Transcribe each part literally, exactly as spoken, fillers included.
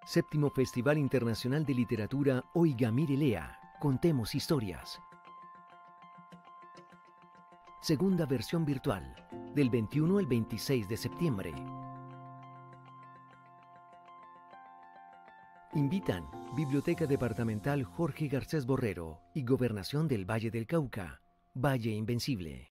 Séptimo Festival Internacional de Literatura Oigamir y Lea. Contemos historias. Segunda versión virtual, del veintiuno al veintiséis de septiembre. Invitan Biblioteca Departamental Jorge Garcés Borrero y Gobernación del Valle del Cauca. Valle Invencible.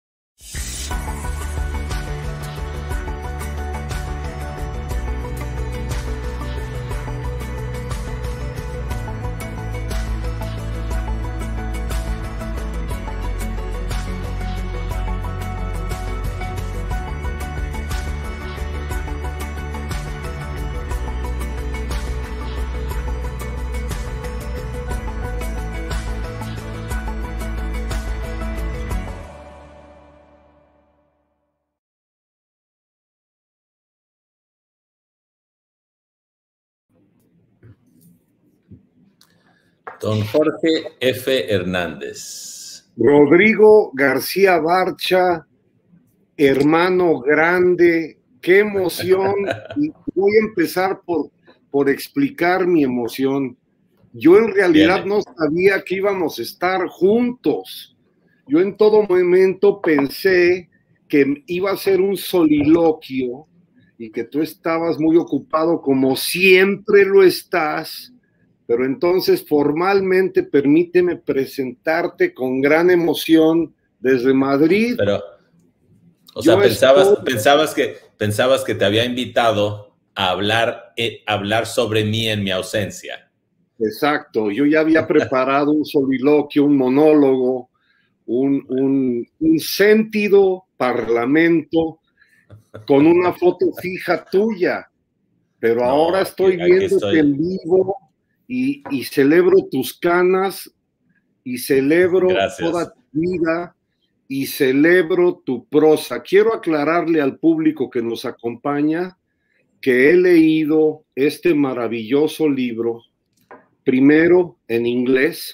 Don Jorge F. Hernández. Rodrigo García Barcha, hermano grande, qué emoción. Y voy a empezar por, por explicar mi emoción. Yo en realidad Bien. no sabía que íbamos a estar juntos. Yo en todo momento pensé que iba a ser un soliloquio y que tú estabas muy ocupado, como siempre lo estás. Pero entonces formalmente permíteme presentarte con gran emoción desde Madrid. Pero, o sea, Yo pensabas, estoy... pensabas, que, pensabas que te había invitado a hablar, eh, hablar sobre mí en mi ausencia. Exacto, yo ya había preparado un soliloquio, un monólogo, un, un, un sentido parlamento con una foto fija tuya. Pero No, ahora estoy aquí, aquí viéndote estoy. en vivo y, y celebro tus canas y celebro Gracias. toda tu vida y celebro tu prosa. Quiero aclararle al público que nos acompaña que he leído este maravilloso libro, primero en inglés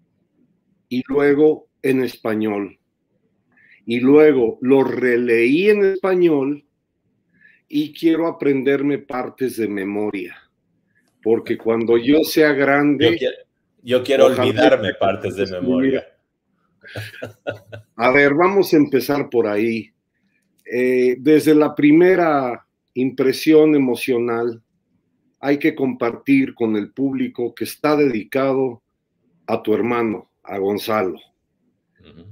y luego en español. Y luego lo releí en español y quiero aprenderme partes de memoria. Porque cuando yo sea grande... Yo quiero, yo quiero olvidarme partes de escribir. memoria. A ver, vamos a empezar por ahí. Eh, desde la primera impresión emocional, hay que compartir con el público que está dedicado a tu hermano, a Gonzalo. Uh-huh.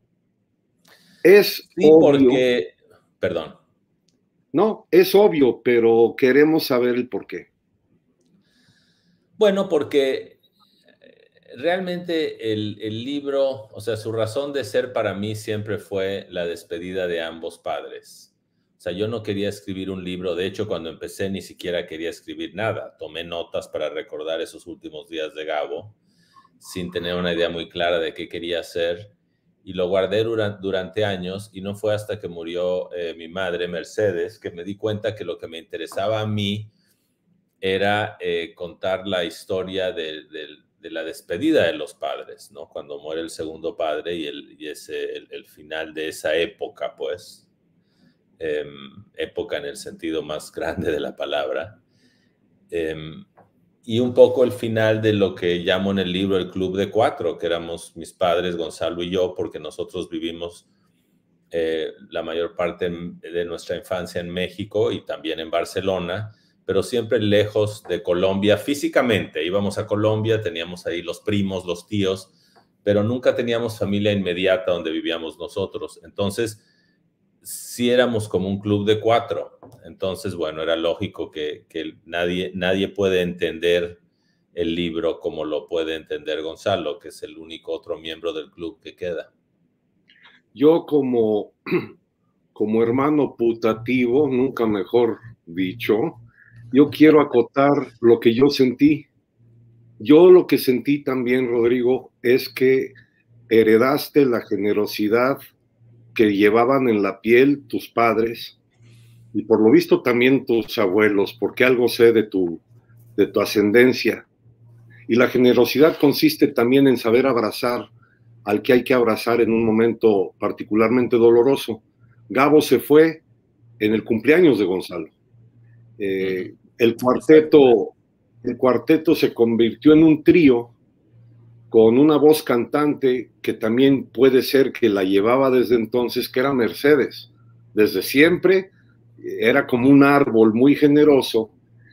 Es sí, obvio. porque... Perdón. No, es obvio, pero queremos saber el por qué. Bueno, porque realmente el, el libro, o sea, su razón de ser para mí siempre fue la despedida de ambos padres. O sea, yo no quería escribir un libro. De hecho, cuando empecé ni siquiera quería escribir nada. Tomé notas para recordar esos últimos días de Gabo, sin tener una idea muy clara de qué quería hacer. Y lo guardé durante, durante años, y no fue hasta que murió eh, mi madre, Mercedes, que me di cuenta que lo que me interesaba a mí era eh, contar la historia de, de, de la despedida de los padres, ¿no? Cuando muere el segundo padre y, el, y ese, el, el final de esa época, pues, eh, época en el sentido más grande de la palabra, eh, y un poco el final de lo que llamo en el libro el Club de Cuatro, que éramos mis padres, Gonzalo y yo, porque nosotros vivimos eh, la mayor parte de nuestra infancia en México y también en Barcelona, pero siempre lejos de Colombia físicamente. Íbamos a Colombia, teníamos ahí los primos, los tíos, pero nunca teníamos familia inmediata donde vivíamos nosotros. Entonces, sí éramos como un club de cuatro. Entonces, bueno, era lógico que, que nadie, nadie puede entender el libro como lo puede entender Gonzalo, que es el único otro miembro del club que queda. Yo como, como hermano putativo, nunca mejor dicho, yo quiero acotar lo que yo sentí. Yo lo que sentí también, Rodrigo, es que heredaste la generosidad que llevaban en la piel tus padres y por lo visto también tus abuelos, porque algo sé de tu, de tu ascendencia. Y la generosidad consiste también en saber abrazar al que hay que abrazar en un momento particularmente doloroso. Gabo se fue en el cumpleaños de Gonzalo. Eh, el cuarteto, el cuarteto se convirtió en un trío con una voz cantante que también puede ser que la llevaba desde entonces, que era Mercedes. Desde siempre era como un árbol muy generoso,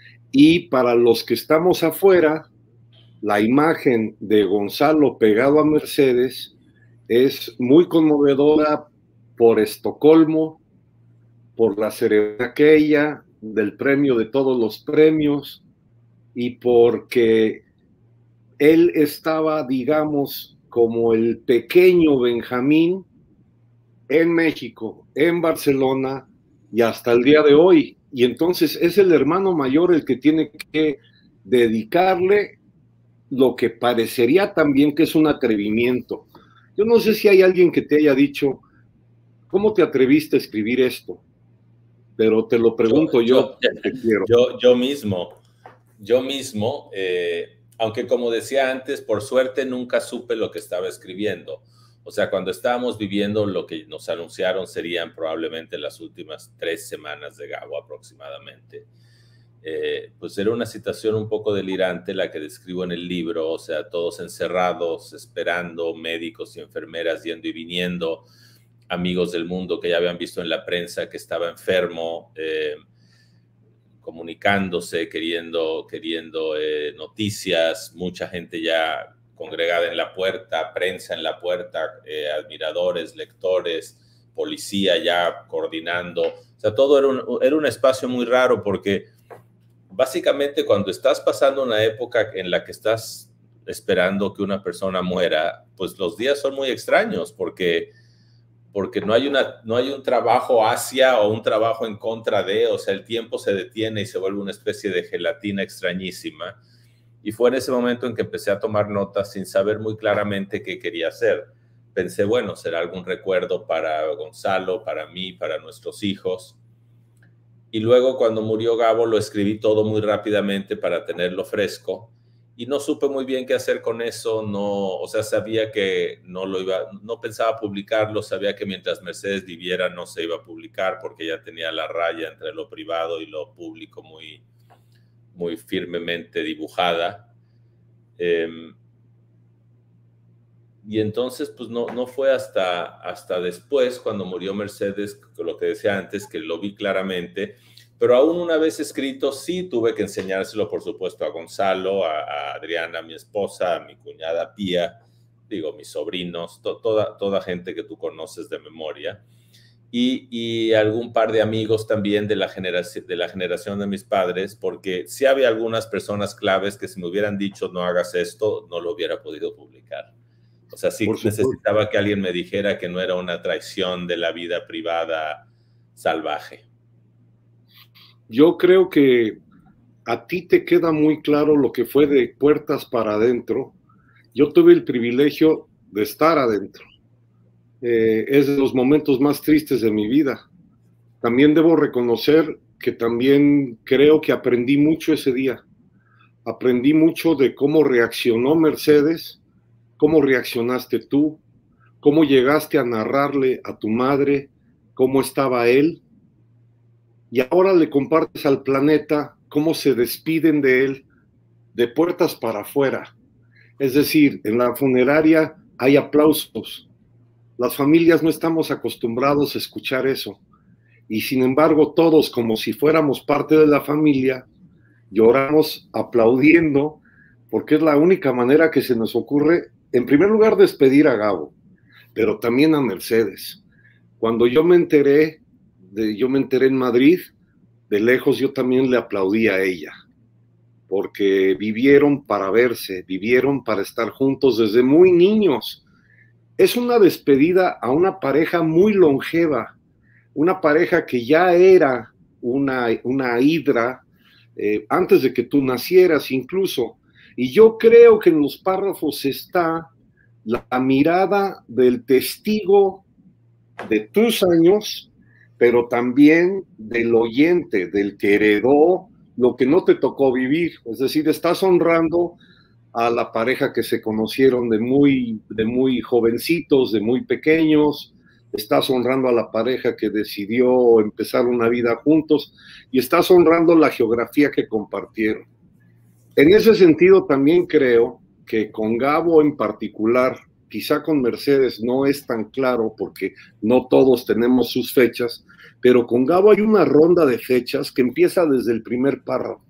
y para los que estamos afuera, la imagen de Gonzalo pegado a Mercedes es muy conmovedora por Estocolmo, por la ceremonia aquella, del premio de todos los premios, y porque él estaba, digamos, como el pequeño Benjamín en México, en Barcelona y hasta el día de hoy. Y entonces es el hermano mayor el que tiene que dedicarle lo que parecería también que es un atrevimiento. Yo no sé si hay alguien que te haya dicho, ¿cómo te atreviste a escribir esto? Pero te lo pregunto yo, yo, te quiero. yo, yo mismo, yo mismo, eh, aunque como decía antes, por suerte nunca supe lo que estaba escribiendo. O sea, cuando estábamos viviendo lo que nos anunciaron serían probablemente las últimas tres semanas de Gabo aproximadamente. Eh, pues era una situación un poco delirante la que describo en el libro, o sea, todos encerrados, esperando, médicos y enfermeras yendo y viniendo, amigos del mundo que ya habían visto en la prensa que estaba enfermo, eh, comunicándose, queriendo, queriendo eh, noticias, mucha gente ya congregada en la puerta, prensa en la puerta, eh, admiradores, lectores, policía ya coordinando. O sea, todo era un, era un espacio muy raro porque básicamente cuando estás pasando una época en la que estás esperando que una persona muera, pues los días son muy extraños porque, porque no hay, una, no hay un trabajo hacia o un trabajo en contra de, o sea, el tiempo se detiene y se vuelve una especie de gelatina extrañísima. Y fue en ese momento en que empecé a tomar notas sin saber muy claramente qué quería hacer. Pensé, bueno, será algún recuerdo para Gonzalo, para mí, para nuestros hijos. Y luego cuando murió Gabo lo escribí todo muy rápidamente para tenerlo fresco y no supe muy bien qué hacer con eso. No, o sea, sabía que no lo iba, no pensaba publicarlo, sabía que mientras Mercedes viviera no se iba a publicar porque ya tenía la raya entre lo privado y lo público muy, muy firmemente dibujada. Eh, y entonces, pues no, no fue hasta, hasta después, cuando murió Mercedes, lo que decía antes, que lo vi claramente. Pero aún una vez escrito, sí tuve que enseñárselo, por supuesto, a Gonzalo, a, a Adriana, mi esposa, a mi cuñada Pía, digo, mis sobrinos, to, toda, toda gente que tú conoces de memoria. Y, y algún par de amigos también de la, generación, de la generación de mis padres, porque sí había algunas personas claves que si me hubieran dicho no hagas esto, no lo hubiera podido publicar. O sea, sí necesitaba que alguien me dijera que no era una traición de la vida privada salvaje. Yo creo que a ti te queda muy claro lo que fue de puertas para adentro. Yo tuve el privilegio de estar adentro. Eh, es de los momentos más tristes de mi vida. También debo reconocer que también creo que aprendí mucho ese día. Aprendí mucho de cómo reaccionó Mercedes, cómo reaccionaste tú, cómo llegaste a narrarle a tu madre cómo estaba él, y ahora le compartes al planeta cómo se despiden de él de puertas para afuera. Es decir, en la funeraria hay aplausos. Las familias no estamos acostumbrados a escuchar eso. Y sin embargo, todos, como si fuéramos parte de la familia, lloramos aplaudiendo, porque es la única manera que se nos ocurre, en primer lugar, despedir a Gabo, pero también a Mercedes. Cuando yo me enteré, de, yo me enteré en Madrid, de lejos yo también le aplaudí a ella, porque vivieron para verse, vivieron para estar juntos desde muy niños. Es una despedida a una pareja muy longeva, una pareja que ya era una, una hidra eh, antes de que tú nacieras incluso. Y yo creo que en los párrafos está la mirada del testigo de tus años, pero también del oyente, del que heredó lo que no te tocó vivir. Es decir, estás honrando a la pareja que se conocieron de muy, de muy jovencitos, de muy pequeños, estás honrando a la pareja que decidió empezar una vida juntos y estás honrando la geografía que compartieron. En ese sentido también creo que con Gabo en particular, quizá con Mercedes no es tan claro porque no todos tenemos sus fechas, pero con Gabo hay una ronda de fechas que empieza desde el primer párrafo.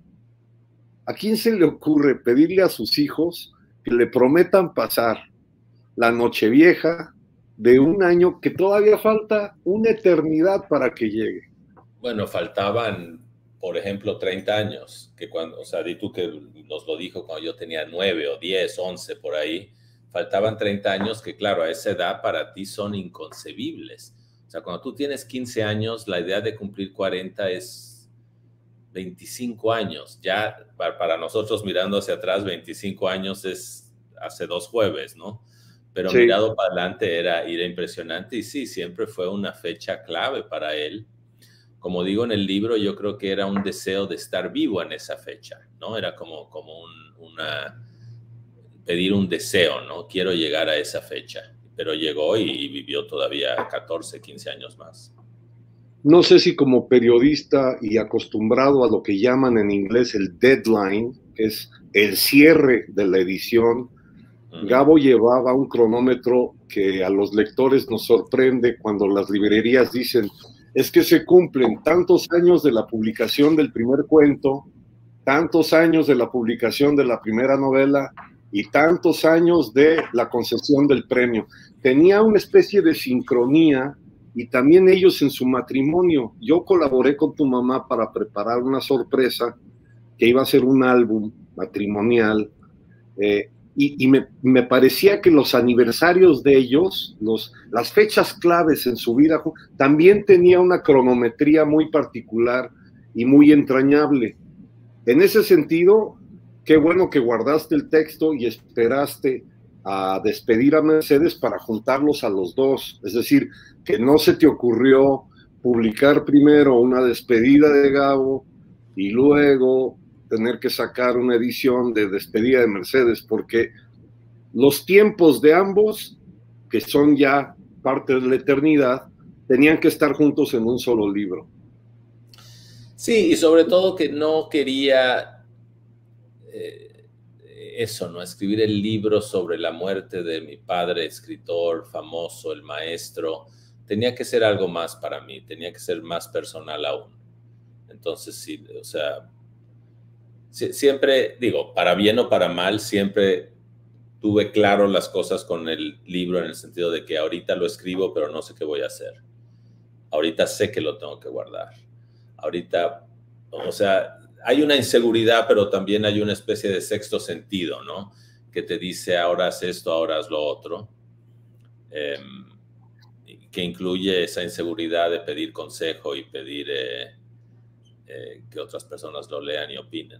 ¿A quién se le ocurre pedirle a sus hijos que le prometan pasar la Nochevieja de un año que todavía falta una eternidad para que llegue? Bueno, faltaban, por ejemplo, treinta años, que cuando, o sea, di tú que nos lo dijo cuando yo tenía nueve o diez, once por ahí, faltaban treinta años que, claro, a esa edad para ti son inconcebibles. O sea, cuando tú tienes quince años, la idea de cumplir cuarenta es veinticinco años. Ya para nosotros mirando hacia atrás, veinticinco años es hace dos jueves, ¿no? Pero sí, mirado para adelante era, era impresionante y sí, siempre fue una fecha clave para él. Como digo en el libro, yo creo que era un deseo de estar vivo en esa fecha, ¿no? Era como, como un, una, pedir un deseo, ¿no? Quiero llegar a esa fecha, pero llegó y, y vivió todavía catorce, quince años más. No sé si como periodista y acostumbrado a lo que llaman en inglés el deadline, que es el cierre de la edición, uh-huh. Gabo llevaba un cronómetro que a los lectores nos sorprende cuando las librerías dicen, es que se cumplen tantos años de la publicación del primer cuento, tantos años de la publicación de la primera novela y tantos años de la concesión del premio. Tenía una especie de sincronía. Y también ellos en su matrimonio. Yo colaboré con tu mamá para preparar una sorpresa que iba a ser un álbum matrimonial. Eh, y y me, me parecía que los aniversarios de ellos, los, las fechas claves en su vida, también tenía una cronometría muy particular y muy entrañable. En ese sentido, qué bueno que guardaste el texto y esperaste a despedir a Mercedes para juntarlos a los dos. Es decir, que no se te ocurrió publicar primero una despedida de Gabo y luego tener que sacar una edición de despedida de Mercedes, porque los tiempos de ambos, que son ya parte de la eternidad, tenían que estar juntos en un solo libro. Sí, y sobre todo que no quería eh, eso, ¿no? Escribir el libro sobre la muerte de mi padre, escritor famoso, el maestro. Tenía que ser algo más para mí, tenía que ser más personal aún. Entonces, sí, o sea, siempre, digo, para bien o para mal, siempre tuve claro las cosas con el libro en el sentido de que ahorita lo escribo, pero no sé qué voy a hacer. Ahorita sé que lo tengo que guardar. Ahorita, o sea, hay una inseguridad, pero también hay una especie de sexto sentido, ¿no? Que te dice, ahora haz esto, ahora haz lo otro. Eh, que incluye esa inseguridad de pedir consejo y pedir eh, eh, que otras personas lo lean y opinen.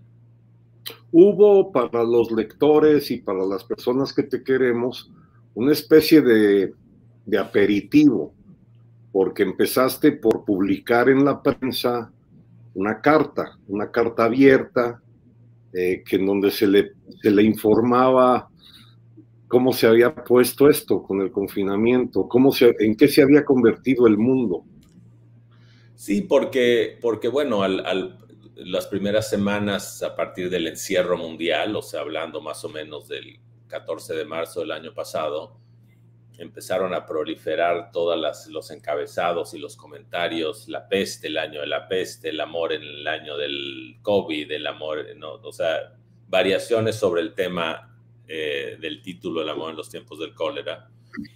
Hubo para los lectores y para las personas que te queremos una especie de, de aperitivo, porque empezaste por publicar en la prensa una carta, una carta abierta, eh, que en donde se le, se le informaba cómo se había puesto esto con el confinamiento, cómo se, en qué se había convertido el mundo. Sí, porque, porque bueno, al, al, las primeras semanas a partir del encierro mundial, o sea, hablando más o menos del catorce de marzo del año pasado, empezaron a proliferar todos los encabezados y los comentarios, la peste, el año de la peste, el amor en el año del COVID, el amor, ¿no? O sea, variaciones sobre el tema eh, del título, el amor en los tiempos del cólera.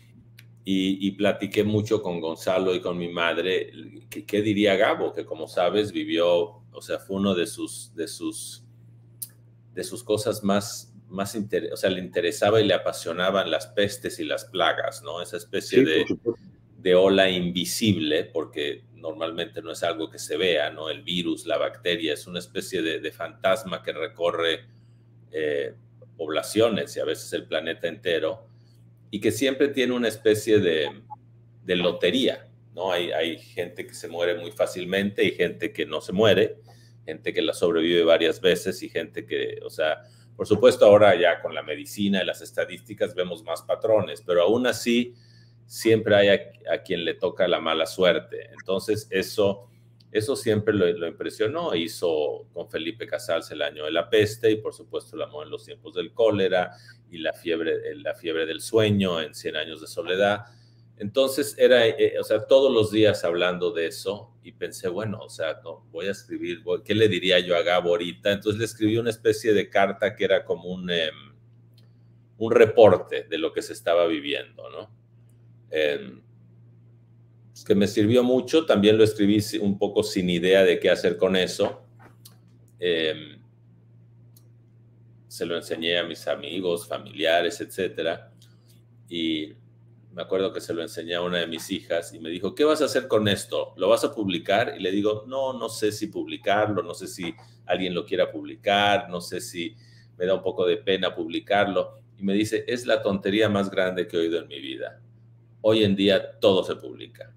Y, y platiqué mucho con Gonzalo y con mi madre, ¿qué, qué diría Gabo? Que como sabes vivió, o sea, fue uno de sus, de sus, de sus cosas más, más inter, o sea, le interesaba y le apasionaban las pestes y las plagas, ¿no? Esa especie sí, de, de ola invisible, porque normalmente no es algo que se vea, ¿no? El virus, la bacteria, es una especie de, de fantasma que recorre eh, poblaciones y a veces el planeta entero, y que siempre tiene una especie de, de lotería, ¿no? Hay, hay gente que se muere muy fácilmente y gente que no se muere, gente que la sobrevive varias veces y gente que, o sea, por supuesto ahora ya con la medicina y las estadísticas vemos más patrones, pero aún así siempre hay a, a quien le toca la mala suerte. Entonces eso Eso siempre lo, lo impresionó. Hizo con Felipe Casals El año de la peste y por supuesto El amor en los tiempos del cólera y la fiebre, la fiebre del sueño en Cien años de soledad. Entonces era, eh, o sea, todos los días hablando de eso y pensé, bueno, o sea, no, voy a escribir, voy, ¿qué le diría yo a Gabo ahorita? Entonces le escribí una especie de carta que era como un, eh, un reporte de lo que se estaba viviendo, ¿no? Eh, que me sirvió mucho, también lo escribí un poco sin idea de qué hacer con eso. Eh, se lo enseñé a mis amigos, familiares, etcétera, y me acuerdo que se lo enseñé a una de mis hijas y me dijo, ¿qué vas a hacer con esto? ¿Lo vas a publicar? Y le digo, no, no sé si publicarlo, no sé si alguien lo quiera publicar, no sé si me da un poco de pena publicarlo. Y me dice, es la tontería más grande que he oído en mi vida. Hoy en día todo se publica.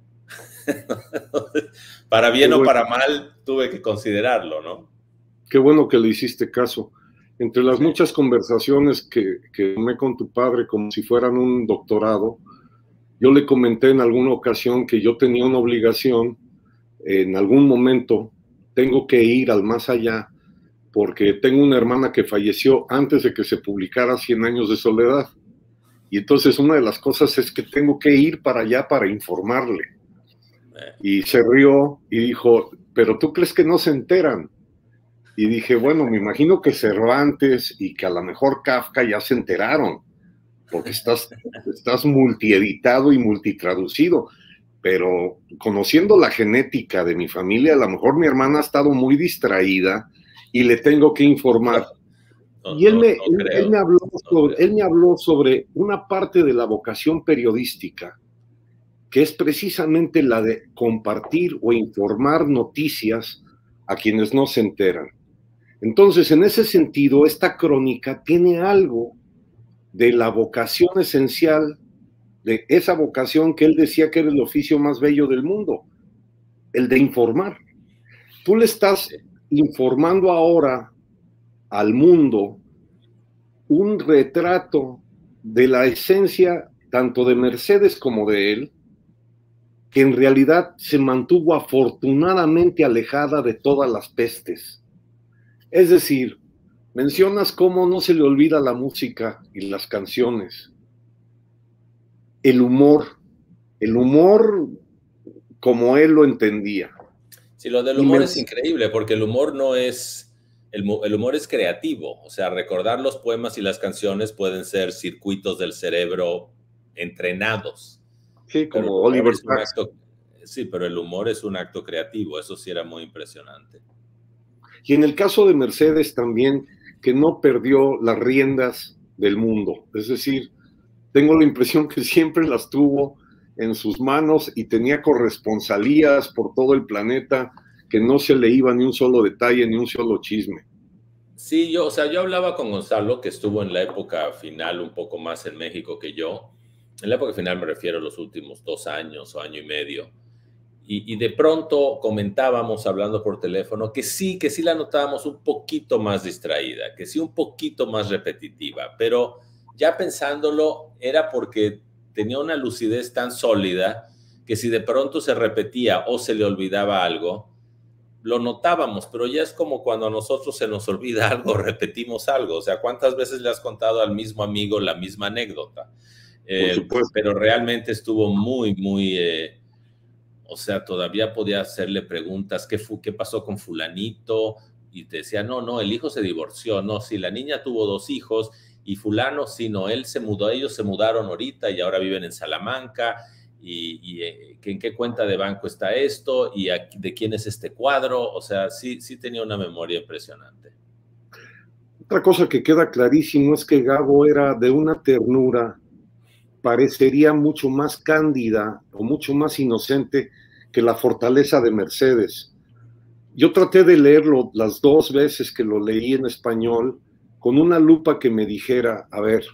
Para bien Qué o bueno. para mal, tuve que considerarlo, ¿no? Qué bueno que le hiciste caso. Entre las Sí. muchas conversaciones que, que tomé con tu padre como si fueran un doctorado, yo le comenté en alguna ocasión que yo tenía una obligación, en algún momento tengo que ir al más allá, porque tengo una hermana que falleció antes de que se publicara Cien años de soledad. Y entonces una de las cosas es que tengo que ir para allá para informarle. Y se rió y dijo, ¿pero tú crees que no se enteran? Y dije, bueno, me imagino que Cervantes y que a lo mejor Kafka ya se enteraron, porque estás, estás multieditado y multitraducido, pero conociendo la genética de mi familia, a lo mejor mi hermana ha estado muy distraída y le tengo que informar. No, y él, no, me, no él, él, me habló sobre, él me habló sobre una parte de la vocación periodística, que es precisamente la de compartir o informar noticias a quienes no se enteran. Entonces, en ese sentido, esta crónica tiene algo de la vocación esencial, de esa vocación que él decía que era el oficio más bello del mundo, el de informar. Tú le estás informando ahora al mundo un retrato de la esencia tanto de Mercedes como de él, que en realidad se mantuvo afortunadamente alejada de todas las pestes. Es decir, mencionas cómo no se le olvida la música y las canciones, el humor, el humor como él lo entendía. Sí, lo del humor es increíble, porque el humor no es, el, el humor es creativo, o sea, recordar los poemas y las canciones pueden ser circuitos del cerebro entrenados. Sí, como Oliver Sacks. Sí, pero el humor es un acto creativo, eso sí era muy impresionante. Y en el caso de Mercedes también, que no perdió las riendas del mundo, es decir, tengo la impresión que siempre las tuvo en sus manos y tenía corresponsalías por todo el planeta, que no se le iba ni un solo detalle, ni un solo chisme. Sí, yo, o sea, yo hablaba con Gonzalo, que estuvo en la época final un poco más en México que yo. En la época final me refiero a los últimos dos años o año y medio. Y, y de pronto comentábamos, hablando por teléfono, que sí, que sí la notábamos un poquito más distraída, que sí un poquito más repetitiva, pero ya pensándolo era porque tenía una lucidez tan sólida que si de pronto se repetía o se le olvidaba algo, lo notábamos, pero ya es como cuando a nosotros se nos olvida algo, repetimos algo. O sea, ¿cuántas veces le has contado al mismo amigo la misma anécdota? Eh, pero realmente estuvo muy, muy... Eh, o sea, todavía podía hacerle preguntas, ¿qué, fu ¿qué pasó con fulanito? Y te decía, no, no, el hijo se divorció. No, sí, la niña tuvo dos hijos y fulano, sí, no, él se mudó, ellos se mudaron ahorita y ahora viven en Salamanca. Y, y eh, ¿en qué cuenta de banco está esto? ¿Y aquí, de quién es este cuadro? O sea, sí, sí tenía una memoria impresionante. Otra cosa que queda clarísimo es que Gabo era de una ternura, parecería mucho más cándida o mucho más inocente que la fortaleza de Mercedes. Yo traté de leerlo las dos veces que lo leí en español con una lupa que me dijera, a ver,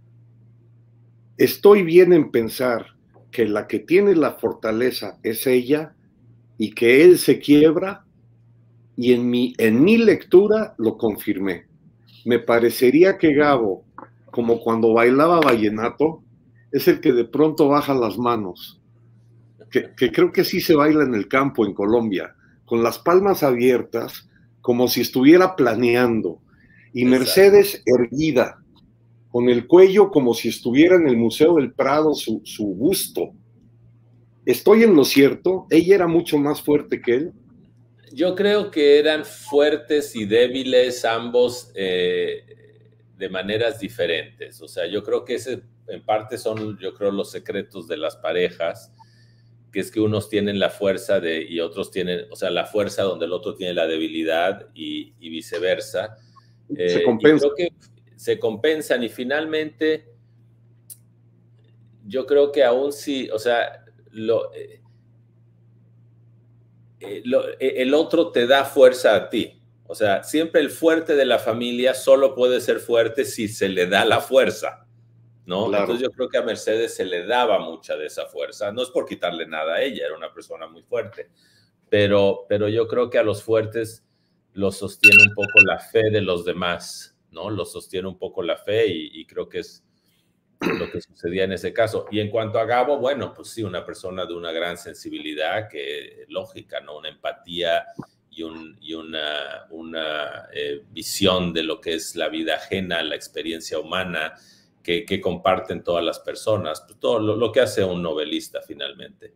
estoy bien en pensar que la que tiene la fortaleza es ella y que él se quiebra, y en mi, en mi lectura lo confirmé. Me parecería que Gabo, como cuando bailaba vallenato, es el que de pronto baja las manos, que, que creo que sí se baila en el campo en Colombia, con las palmas abiertas, como si estuviera planeando, y Exacto. Mercedes erguida, con el cuello como si estuviera en el Museo del Prado su, su busto. ¿Estoy en lo cierto? ¿Ella era mucho más fuerte que él? Yo creo que eran fuertes y débiles ambos eh, de maneras diferentes. O sea, yo creo que ese en parte son, yo creo, los secretos de las parejas, que es que unos tienen la fuerza de, y otros tienen, o sea, la fuerza donde el otro tiene la debilidad y, y viceversa. Eh, se compensa. Y creo que se compensan y finalmente yo creo que aún sí, o sea, lo... Eh, Eh, lo, eh, el otro te da fuerza a ti. O sea, siempre el fuerte de la familia solo puede ser fuerte si se le da la fuerza, ¿no? Claro. Entonces yo creo que a Mercedes se le daba mucha de esa fuerza. No es por quitarle nada a ella, era una persona muy fuerte. Pero, pero yo creo que a los fuertes los sostiene un poco la fe de los demás, ¿no? Los sostiene un poco la fe y, y creo que es lo que sucedía en ese caso. Y en cuanto a Gabo, bueno, pues sí, una persona de una gran sensibilidad, que lógica, ¿no? Una empatía y, un, y una, una eh, visión de lo que es la vida ajena, la experiencia humana, que, que comparten todas las personas, pues todo lo, lo que hace un novelista finalmente.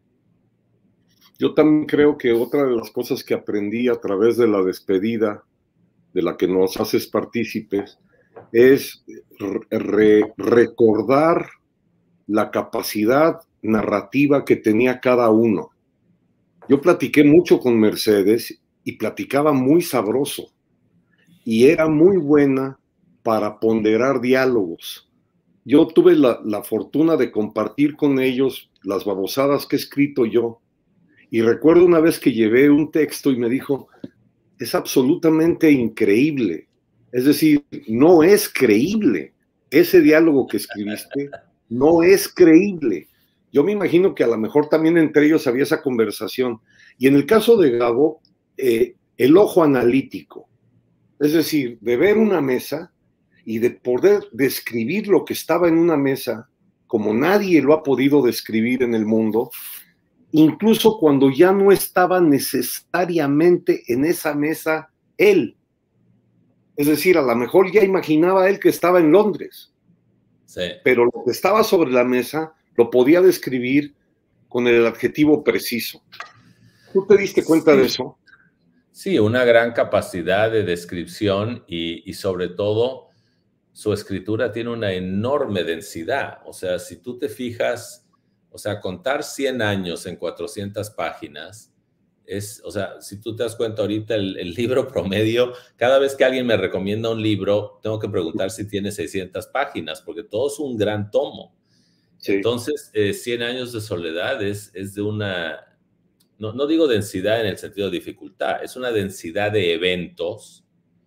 Yo también creo que otra de las cosas que aprendí a través de la despedida, de la que nos haces partícipes, es re recordar la capacidad narrativa que tenía cada uno. Yo platiqué mucho con Mercedes y platicaba muy sabroso y era muy buena para ponderar diálogos. Yo tuve la, la fortuna de compartir con ellos las babosadas que he escrito yo y recuerdo una vez que llevé un texto y me dijo, es absolutamente increíble. Es decir, no es creíble. Ese diálogo que escribiste no es creíble. Yo me imagino que a lo mejor también entre ellos había esa conversación. Y en el caso de Gabo, eh, el ojo analítico. Es decir, de ver una mesa y de poder describir lo que estaba en una mesa como nadie lo ha podido describir en el mundo, incluso cuando ya no estaba necesariamente en esa mesa él. Es decir, a lo mejor ya imaginaba él que estaba en Londres, sí. Pero lo que estaba sobre la mesa lo podía describir con el adjetivo preciso. ¿Tú te diste cuenta sí. de eso? Sí, una gran capacidad de descripción y, y sobre todo su escritura tiene una enorme densidad. O sea, si tú te fijas, o sea, contar cien años en cuatrocientas páginas, es, o sea, si tú te das cuenta ahorita, el, el libro promedio, cada vez que alguien me recomienda un libro, tengo que preguntar si tiene seiscientas páginas, porque todo es un gran tomo. Sí. Entonces, eh, cien años de soledad es, es de una, no, no digo densidad en el sentido de dificultad, es una densidad de eventos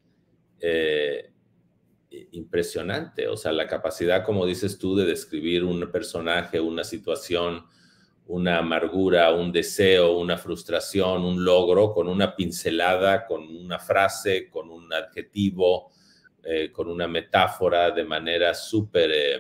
eh, impresionante. O sea, la capacidad, como dices tú, de describir un personaje, una situación, una amargura, un deseo, una frustración, un logro, con una pincelada, con una frase, con un adjetivo, eh, con una metáfora, de manera súper eh,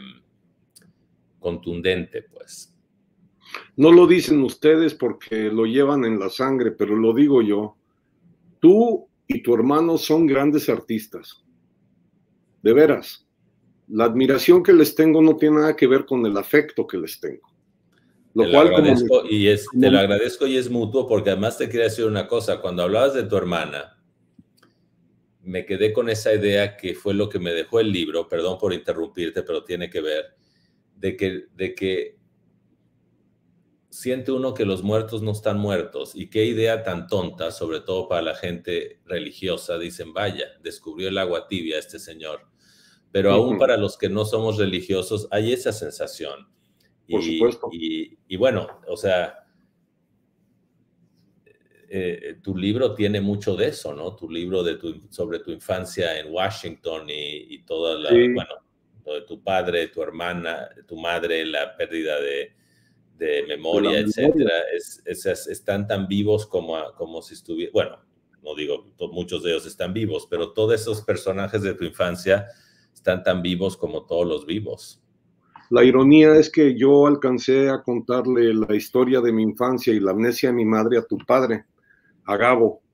contundente, pues. No lo dicen ustedes porque lo llevan en la sangre, pero lo digo yo. Tú y tu hermano son grandes artistas. De veras. La admiración que les tengo no tiene nada que ver con el afecto que les tengo. Lo te, cual, lo agradezco como, y es, como, te lo agradezco y es mutuo, porque además te quería decir una cosa. Cuando hablabas de tu hermana, me quedé con esa idea que fue lo que me dejó el libro, perdón por interrumpirte, pero tiene que ver, de que, de que siente uno que los muertos no están muertos. Y qué idea tan tonta, sobre todo para la gente religiosa. Dicen, vaya, descubrió el agua tibia este señor. Pero uh-huh. aún para los que no somos religiosos, hay esa sensación. Por y, supuesto. Y, y bueno, o sea, eh, tu libro tiene mucho de eso, ¿no? Tu libro de tu, sobre tu infancia en Washington y, y toda la, sí. bueno, lo de tu padre, tu hermana, tu madre, la pérdida de, de memoria, de etcétera, es, es, están tan vivos como, como si estuvieran, bueno, no digo, muchos de ellos están vivos, pero todos esos personajes de tu infancia están tan vivos como todos los vivos. La ironía es que yo alcancé a contarle la historia de mi infancia y la amnesia de mi madre a tu padre, a Gabo,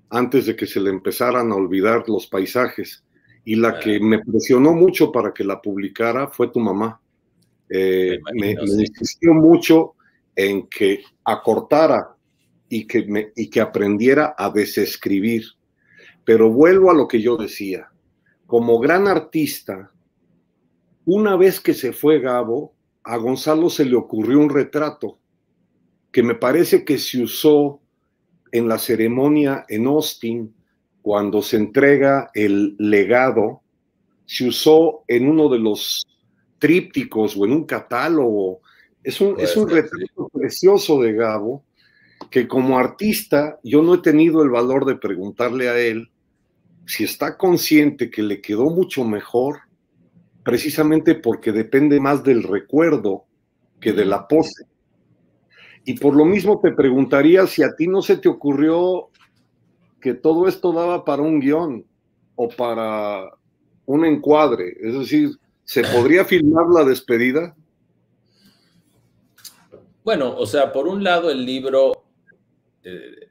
antes de que se le empezaran a olvidar los paisajes. Y la que me presionó mucho para que la publicara fue tu mamá. Eh, me, imagino, me, sí. me insistió mucho en que acortara y que, me, y que aprendiera a desescribir. Pero vuelvo a lo que yo decía. Como gran artista, una vez que se fue Gabo, a Gonzalo se le ocurrió un retrato que me parece que se usó en la ceremonia en Austin, cuando se entrega el legado, se usó en uno de los trípticos o en un catálogo. Es un, pues, es un retrato sí. precioso de Gabo, que como artista yo no he tenido el valor de preguntarle a él si está consciente que le quedó mucho mejor, precisamente porque depende más del recuerdo que de la pose. Y por lo mismo te preguntaría si a ti no se te ocurrió que todo esto daba para un guión o para un encuadre. Es decir, ¿se podría filmar la despedida? Bueno, o sea, por un lado el libro eh,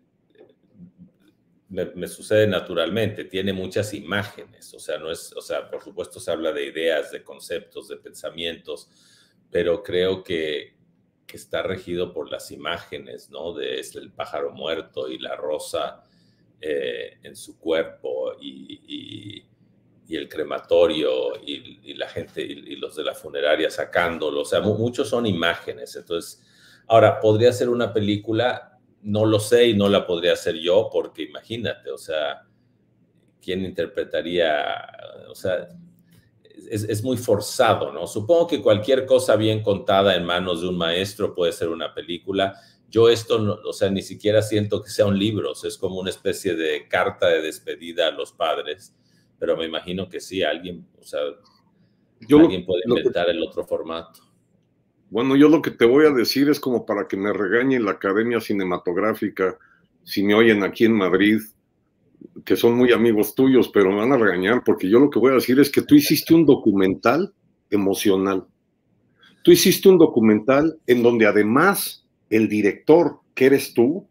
me, me sucede naturalmente, tiene muchas imágenes, o sea, no es, o sea, por supuesto se habla de ideas, de conceptos, de pensamientos, pero creo que, que está regido por las imágenes, ¿no? De es el pájaro muerto y la rosa eh, en su cuerpo y, y, y el crematorio y, y la gente y, y los de la funeraria sacándolo, o sea, muchos son imágenes. Entonces, ahora, ¿podría ser una película? No lo sé y no la podría hacer yo, porque imagínate, o sea, ¿quién interpretaría? O sea, es, es muy forzado, ¿no? Supongo que cualquier cosa bien contada en manos de un maestro puede ser una película. Yo esto, no, o sea, ni siquiera siento que sea un libro, o sea, es como una especie de carta de despedida a los padres, pero me imagino que sí, alguien, o sea, yo alguien lo, puede inventar que, el otro formato. Bueno, yo lo que te voy a decir es como para que me regañe la Academia Cinematográfica, si me oyen aquí en Madrid, que son muy amigos tuyos, pero me van a regañar, porque yo lo que voy a decir es que tú hiciste un documental emocional. Tú hiciste un documental en donde además el director, que eres tú,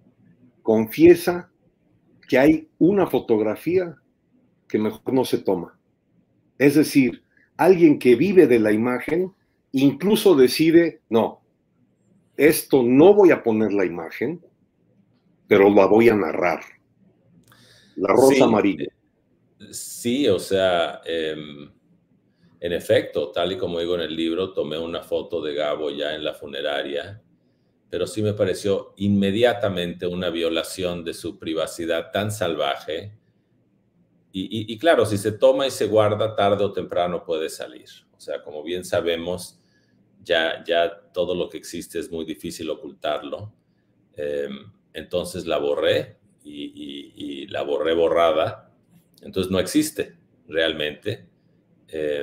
confiesa que hay una fotografía que mejor no se toma. Es decir, alguien que vive de la imagen incluso decide, no, esto no voy a poner la imagen, pero la voy a narrar. La rosa sí, amarilla. Sí, o sea, eh, en efecto, tal y como digo en el libro, tomé una foto de Gabo ya en la funeraria, pero sí me pareció inmediatamente una violación de su privacidad tan salvaje. Y, y, y claro, si se toma y se guarda, tarde o temprano puede salir. O sea, como bien sabemos, ya, ya todo lo que existe es muy difícil ocultarlo. Eh, entonces la borré y, y, y la borré borrada. Entonces no existe realmente. Eh,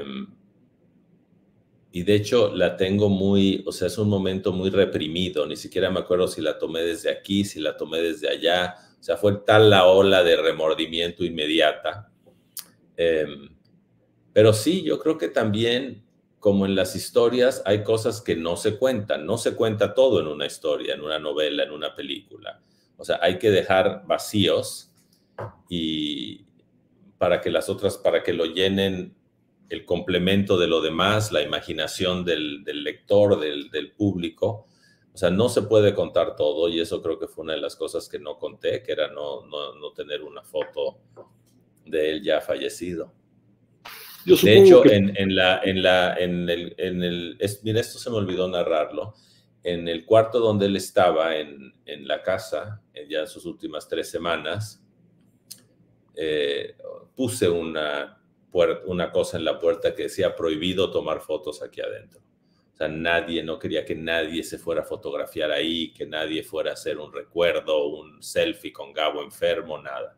y de hecho la tengo muy, o sea, es un momento muy reprimido. Ni siquiera me acuerdo si la tomé desde aquí, si la tomé desde allá. O sea, fue tal la ola de remordimiento inmediata. Eh, pero sí, yo creo que también, como en las historias, hay cosas que no se cuentan. No se cuenta todo en una historia, en una novela, en una película. O sea, hay que dejar vacíos y para que las otras, para que lo llenen el complemento de lo demás, la imaginación del, del lector, del, del público. O sea, no se puede contar todo y eso creo que fue una de las cosas que no conté, que era no, no, no tener una foto de él ya fallecido. Yo de hecho, que... en, en la, en la, en el, en el, es, mira, esto se me olvidó narrarlo, en el cuarto donde él estaba, en, en la casa, en ya sus últimas tres semanas, eh, puse una, puerta, una cosa en la puerta que decía prohibido tomar fotos aquí adentro. O sea, nadie, no quería que nadie se fuera a fotografiar ahí, que nadie fuera a hacer un recuerdo, un selfie con Gabo enfermo, nada.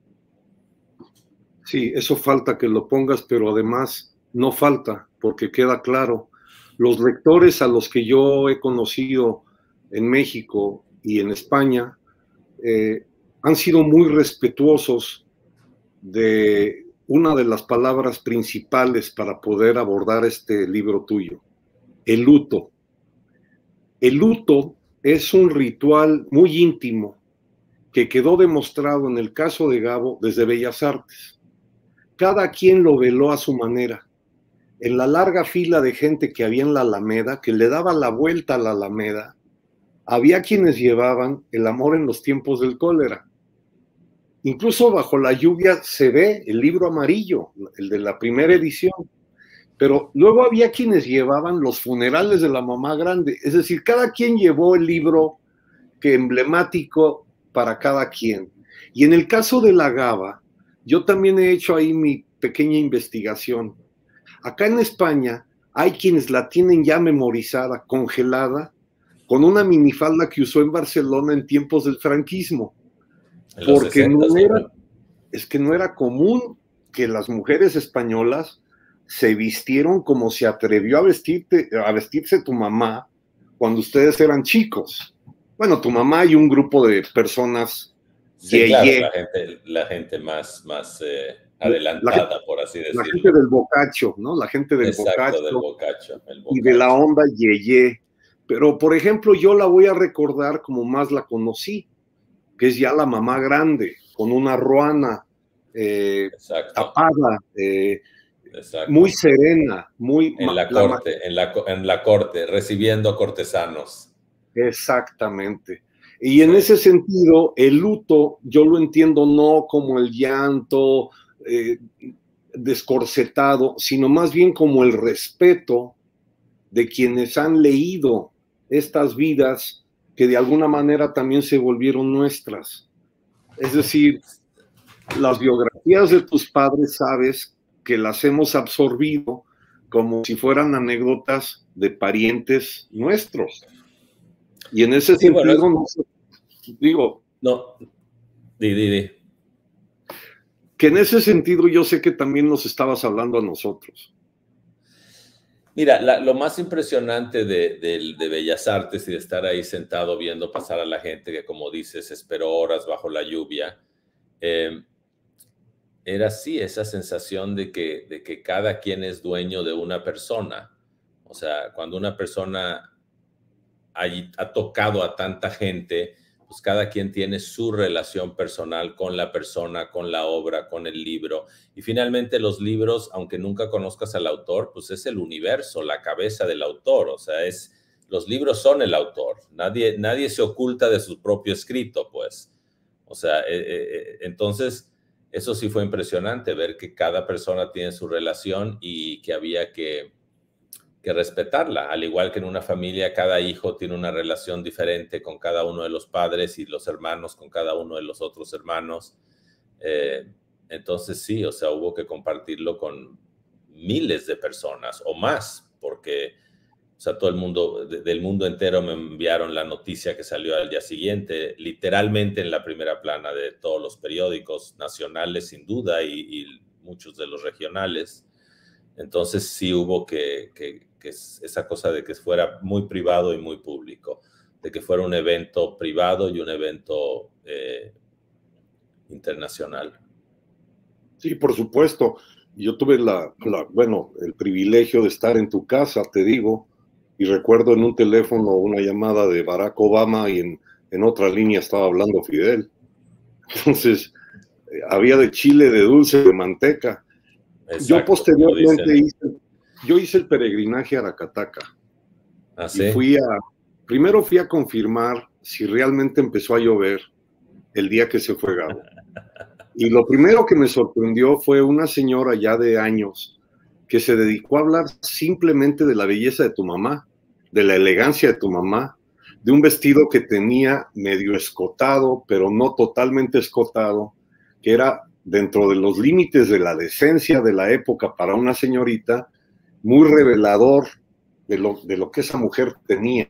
Sí, eso falta que lo pongas, pero además no falta, porque queda claro. Los lectores a los que yo he conocido en México y en España eh, han sido muy respetuosos de una de las palabras principales para poder abordar este libro tuyo, el luto. El luto es un ritual muy íntimo que quedó demostrado en el caso de Gabo desde Bellas Artes. Cada quien lo veló a su manera. En la larga fila de gente que había en la Alameda, que le daba la vuelta a la Alameda, había quienes llevaban el amor en los tiempos del cólera. Incluso bajo la lluvia se ve el libro amarillo, el de la primera edición. Pero luego había quienes llevaban los funerales de la mamá grande. Es decir, cada quien llevó el libro que emblemático para cada quien. Y en el caso de la Gaba, yo también he hecho ahí mi pequeña investigación. Acá en España hay quienes la tienen ya memorizada, congelada, con una minifalda que usó en Barcelona en tiempos del franquismo. Porque sesenta, no era, es que no era común que las mujeres españolas se vistieron como se atrevió a, vestirte, a vestirse tu mamá cuando ustedes eran chicos. Bueno, tu mamá y un grupo de personas. Sí, ye, claro, ye. La, gente, la gente más, más eh, adelantada, gente, por así decirlo. La gente del bocacho, ¿no? La gente del Exacto, bocacho. Del bocacho, el bocacho. Y de la onda ye, ye. Pero, por ejemplo, yo la voy a recordar como más la conocí, que es ya la mamá grande, con una ruana eh, tapada, eh, muy serena, muy... En la, la corte, en la, en la corte, recibiendo cortesanos. Exactamente. Y en sí. ese sentido, el luto, yo lo entiendo no como el llanto eh, descorsetado, sino más bien como el respeto de quienes han leído estas vidas que de alguna manera también se volvieron nuestras. Es decir, las biografías de tus padres, sabes que las hemos absorbido como si fueran anécdotas de parientes nuestros. Y en ese sí, sentido, bueno, no, digo... No, di, di, di. Que en ese sentido yo sé que también nos estabas hablando a nosotros. Mira, la, lo más impresionante de, de, de Bellas Artes y de estar ahí sentado viendo pasar a la gente que, como dices, esperó horas bajo la lluvia, eh, era así, esa sensación de que, de que cada quien es dueño de una persona. O sea, cuando una persona ha, ha tocado a tanta gente, pues cada quien tiene su relación personal con la persona, con la obra, con el libro. Y finalmente los libros, aunque nunca conozcas al autor, pues es el universo, la cabeza del autor. O sea, es, los libros son el autor. Nadie, nadie se oculta de su propio escrito, pues. O sea, eh, eh, entonces, eso sí fue impresionante, ver que cada persona tiene su relación y que había que... que respetarla, al igual que en una familia cada hijo tiene una relación diferente con cada uno de los padres y los hermanos con cada uno de los otros hermanos. Eh, entonces sí, o sea, hubo que compartirlo con miles de personas o más, porque o sea, todo el mundo, de, del mundo entero me enviaron la noticia que salió al día siguiente, literalmente en la primera plana de todos los periódicos nacionales, sin duda, y, y muchos de los regionales. Entonces sí hubo que... que que es esa cosa de que fuera muy privado y muy público, de que fuera un evento privado y un evento eh, internacional. Sí, por supuesto. Yo tuve la, la, bueno, el privilegio de estar en tu casa, te digo, y recuerdo en un teléfono una llamada de Barack Obama y en, en otra línea estaba hablando Fidel. Entonces, eh, había de chile, de dulce, de manteca. Exacto, yo posteriormente hice... Yo hice el peregrinaje a Aracataca. ¿Ah, sí? Y fui a, primero fui a confirmar si realmente empezó a llover el día que se fue Gabo. Y lo primero que me sorprendió fue una señora ya de años que se dedicó a hablar simplemente de la belleza de tu mamá, de la elegancia de tu mamá, de un vestido que tenía medio escotado, pero no totalmente escotado, que era dentro de los límites de la decencia de la época para una señorita, muy revelador de lo, de lo que esa mujer tenía,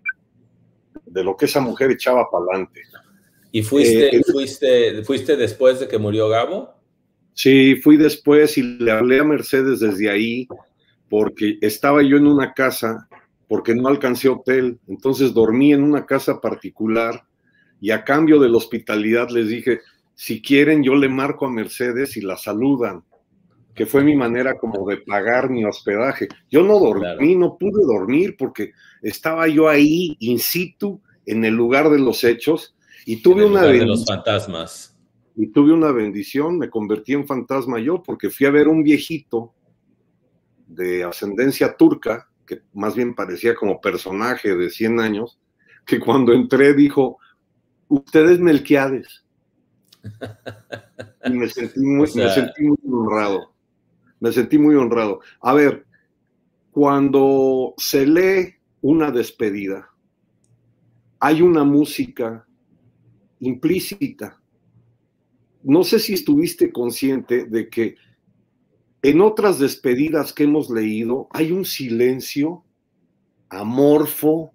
de lo que esa mujer echaba para adelante. ¿Y fuiste, eh, fuiste, fuiste después de que murió Gabo? Sí, fui después y le hablé a Mercedes desde ahí, porque estaba yo en una casa, porque no alcancé hotel, entonces dormí en una casa particular y a cambio de la hospitalidad les dije, si quieren yo le marco a Mercedes y la saludan, que fue mi manera como de pagar mi hospedaje. Yo no dormí, claro. no pude dormir porque estaba yo ahí in situ en el lugar de los hechos Y tuve en el una lugar de los bendición, fantasmas. y tuve una bendición, me convertí en fantasma yo, porque fui a ver un viejito de ascendencia turca, que más bien parecía como personaje de cien años, que cuando entré dijo, usted es Melquiades. Y me sentí O muy, me sea, sentí muy honrado. Me sentí muy honrado. A ver, cuando se lee una despedida, hay una música implícita. No sé si estuviste consciente de que en otras despedidas que hemos leído hay un silencio amorfo,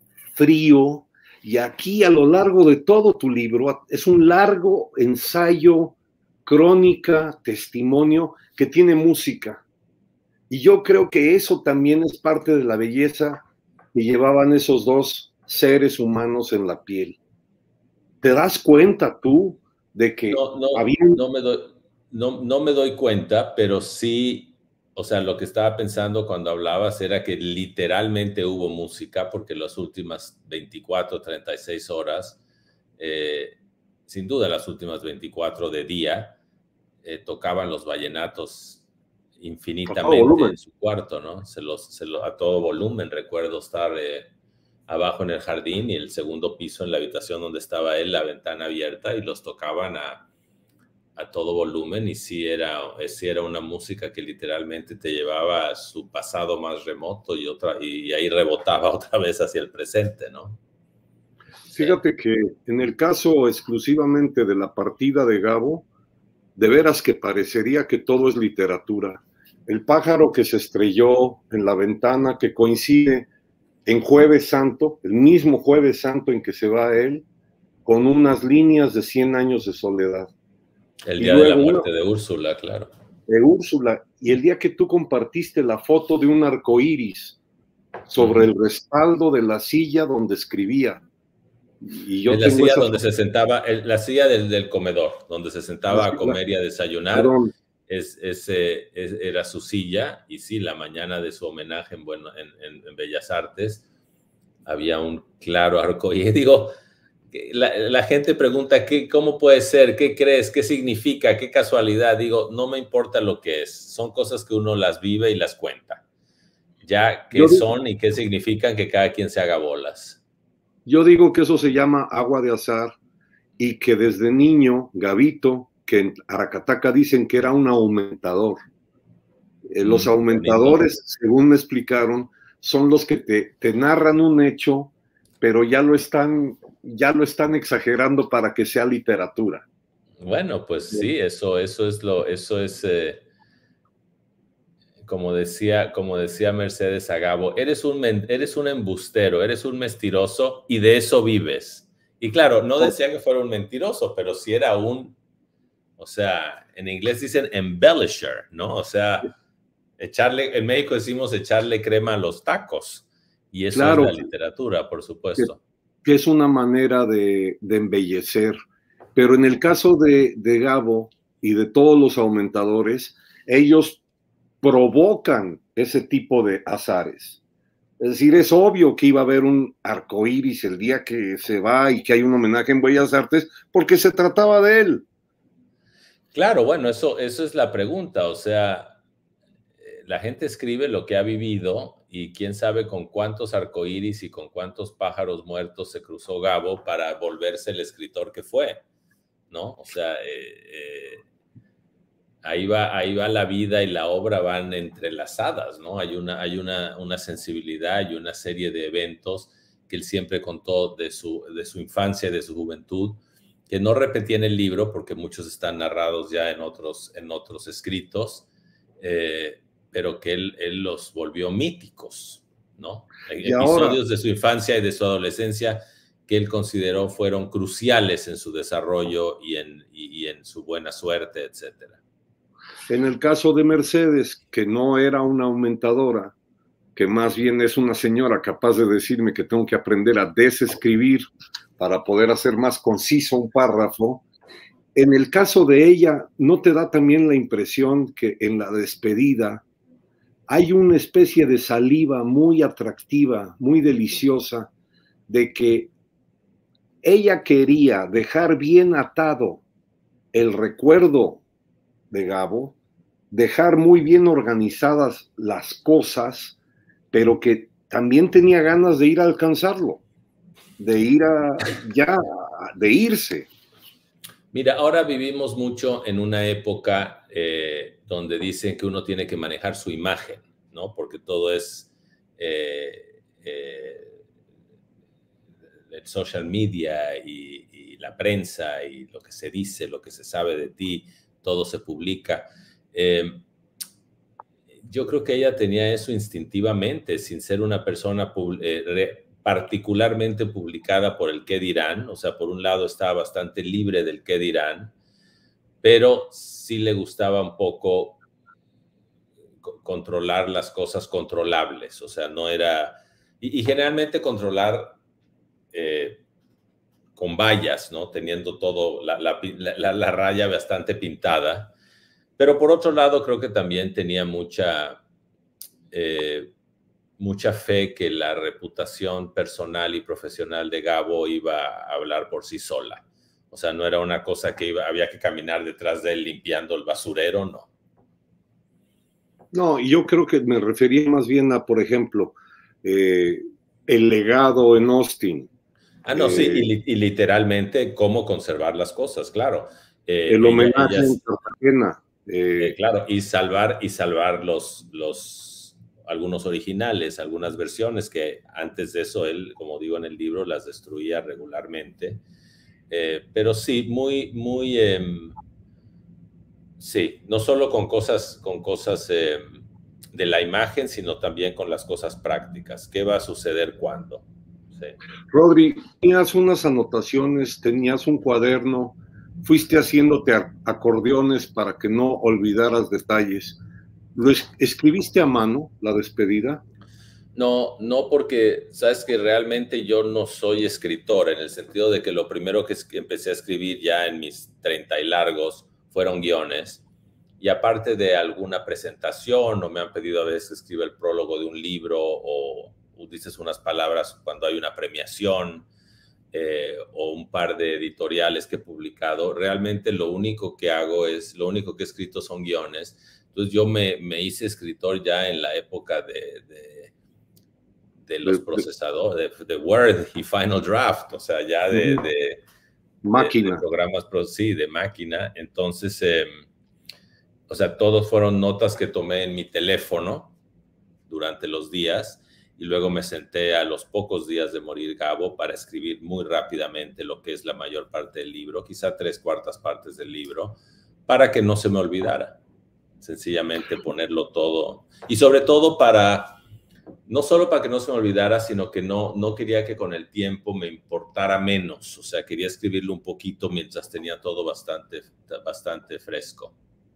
frío, y aquí a lo largo de todo tu libro es un largo ensayo, crónica, testimonio que tiene música. Y yo creo que eso también es parte de la belleza que llevaban esos dos seres humanos en la piel. ¿Te das cuenta tú de que no, no, había... no me doy, no, no me doy cuenta, pero sí, o sea, lo que estaba pensando cuando hablabas era que literalmente hubo música, porque las últimas veinticuatro, treinta y seis horas, eh, sin duda las últimas veinticuatro de día, eh, tocaban los vallenatos a todo infinitamente volumen? en su cuarto, ¿no? Se los, se lo, a todo volumen. Recuerdo estar eh, abajo en el jardín y el segundo piso en la habitación donde estaba él, la ventana abierta, y los tocaban a, a todo volumen, y sí era, sí era una música que literalmente te llevaba a su pasado más remoto y, otra, y ahí rebotaba otra vez hacia el presente, ¿no? Sí. Fíjate que en el caso exclusivamente de la partida de Gabo, de veras que parecería que todo es literatura. El pájaro que se estrelló en la ventana, que coincide en Jueves Santo, el mismo Jueves Santo en que se va él, con unas líneas de cien años de soledad. El Y día de la luego una muerte de Úrsula, claro. de Úrsula, y el día que tú compartiste la foto de un arco iris sobre Uh-huh. el respaldo de la silla donde escribía. Y yo Es la tengo silla esa donde foto. se sentaba, la silla del, del comedor, donde se La, sentaba a la, comer y a desayunar, perdón. es, es, es, era su silla. Y sí, la mañana de su homenaje en, bueno, en, en, en Bellas Artes había un claro arco. Y digo, la, la gente pregunta, ¿qué, ¿cómo puede ser? ¿Qué crees? ¿Qué significa? ¿Qué casualidad? Digo, no me importa lo que es, son cosas que uno las vive y las cuenta. Ya qué Yo, son y qué significan, que cada quien se haga bolas. yo digo que eso se llama agua de azar y que desde niño, Gabito, que en Aracataca dicen que era un aumentador. Eh, los Mm, bonito. aumentadores, según me explicaron, son los que te, te narran un hecho, pero ya lo están, ya lo están exagerando para que sea literatura. Bueno, pues sí, eso, eso es lo, eso es, eh, como decía, como decía Mercedes Agavo, eres un, eres un embustero, eres un mentiroso y de eso vives. Y claro, no decía que fuera un mentiroso, pero sí era un, o sea, en inglés dicen embellisher, ¿no? O sea, echarle, en México decimos echarle crema a los tacos, y eso es Claro la literatura, por que, supuesto. que es una manera de, de embellecer, pero en el caso de, de Gabo y de todos los aumentadores, ellos provocan ese tipo de azares. Es decir, es obvio que iba a haber un arco iris el día que se va y que hay un homenaje en Bellas Artes, porque se trataba de él. Claro, bueno, eso, eso es la pregunta, o sea, la gente escribe lo que ha vivido, y quién sabe con cuántos arcoíris y con cuántos pájaros muertos se cruzó Gabo para volverse el escritor que fue, ¿no? O sea, eh, eh, ahí va, ahí va la vida y la obra van entrelazadas, ¿no? Hay una, hay una, una sensibilidad y una serie de eventos que él siempre contó de su, de su infancia y de su juventud, que no repetía en el libro porque muchos están narrados ya en otros, en otros escritos, eh, pero que él, él los volvió míticos, ¿no? Y ahora, Episodios de su infancia y de su adolescencia que él consideró fueron cruciales en su desarrollo y en, y, y en su buena suerte, etcétera. en el caso de Mercedes, que no era una aumentadora, que más bien es una señora capaz de decirme que tengo que aprender a desescribir para poder hacer más conciso un párrafo, en el caso de ella, ¿no te da también la impresión que en la despedida hay una especie de saliva muy atractiva, muy deliciosa, de que ella quería dejar bien atado el recuerdo de Gabo, dejar muy bien organizadas las cosas, pero que también tenía ganas de ir a alcanzarlo, de ir a, ya, de irse. Mira, ahora vivimos mucho en una época eh, donde dicen que uno tiene que manejar su imagen, ¿no? Porque todo es eh, eh, el social media y, y la prensa y lo que se dice, lo que se sabe de ti, todo se publica. Eh, yo creo que ella tenía eso instintivamente, sin ser una persona eh, re, particularmente publicada por el qué dirán. O sea, por un lado estaba bastante libre del qué dirán, pero sí le gustaba un poco controlar las cosas controlables. O sea, no era... Y, y generalmente controlar eh, con vallas, ¿no? Teniendo todo, la, la, la, la raya bastante pintada. Pero por otro lado, creo que también tenía mucha, eh, mucha fe que la reputación personal y profesional de Gabo iba a hablar por sí sola. O sea, no era una cosa que iba, había que caminar detrás de él limpiando el basurero, no. No, y yo creo que me refería más bien a, por ejemplo, eh, el legado en Austin. Ah, no, eh, sí, y, y literalmente cómo conservar las cosas, claro. Eh, el homenaje ella, ella, en Cartagena. Eh, eh, claro, y salvar, y salvar los, los, algunos originales, algunas versiones que antes de eso él, como digo en el libro, las destruía regularmente. Eh, pero sí, muy, muy, eh, sí, no solo con cosas, con cosas eh, de la imagen, sino también con las cosas prácticas. ¿Qué va a suceder cuándo? Sí. Rodri, tenías unas anotaciones, tenías un cuaderno, fuiste haciéndote acordeones para que no olvidaras detalles. ¿Lo es escribiste a mano, la despedida? No, no, porque sabes que realmente yo no soy escritor, en el sentido de que lo primero que empecé a escribir ya en mis treinta y largos fueron guiones, y aparte de alguna presentación, o me han pedido a veces que escriba el prólogo de un libro, o dices unas palabras cuando hay una premiación, eh, o un par de editoriales que he publicado, realmente lo único que hago es, lo único que he escrito son guiones. Entonces yo me, me hice escritor ya en la época de, de, de los procesadores, de, de Word y Final Draft, o sea, ya de, de, de máquina. De, de programas, sí, de máquina. Entonces, eh, o sea, todos fueron notas que tomé en mi teléfono durante los días, y luego me senté a los pocos días de morir Gabo para escribir muy rápidamente lo que es la mayor parte del libro, quizá tres cuartas partes del libro, para que no se me olvidara. Sencillamente ponerlo todo. Y sobre todo para, no solo para que no se me olvidara, sino que no, no quería que con el tiempo me importara menos. O sea, quería escribirlo un poquito mientras tenía todo bastante, bastante fresco.